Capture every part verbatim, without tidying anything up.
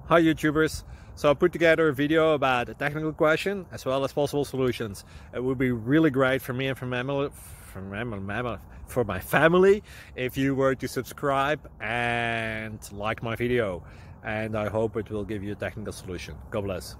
Hi YouTubers! So I put together a video about a technical question as well as possible solutions. It would be really great for me and for my family, for my, for my family if you were to subscribe and like my video. And I hope it will give you a technical solution. God bless.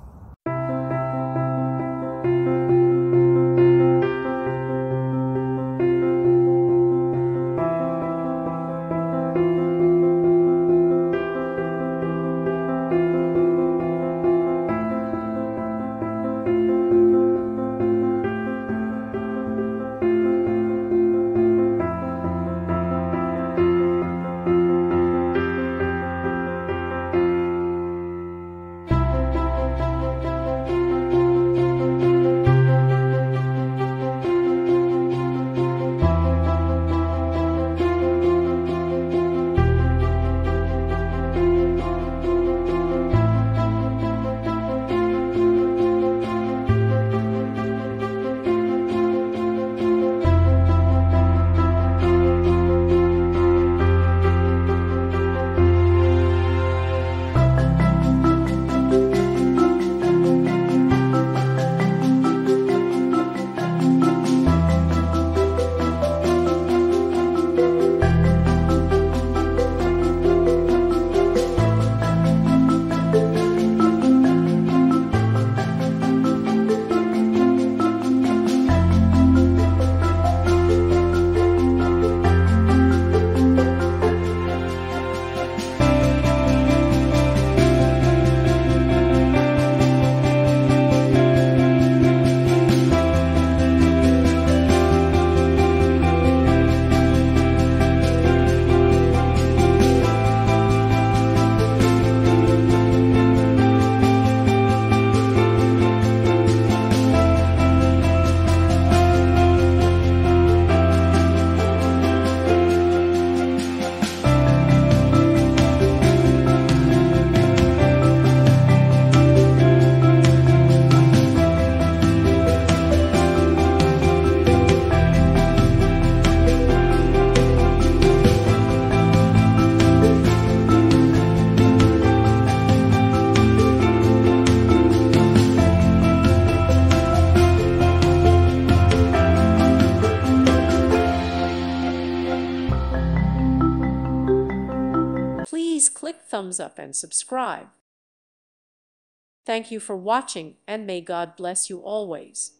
Please click thumbs up and subscribe. Thank you for watching, and may God bless you always.